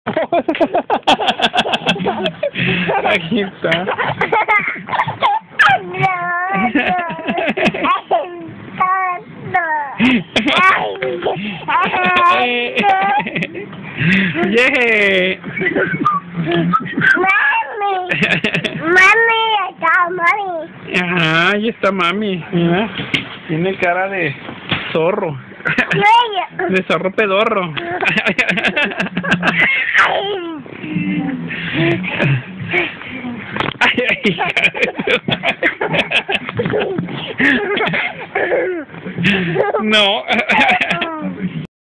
Aquí está. Yeah. Mami, está mami. Ajá, ahí está mami. Mira, tiene cara de zorro. De zorro pedorro. Ay, ay, no.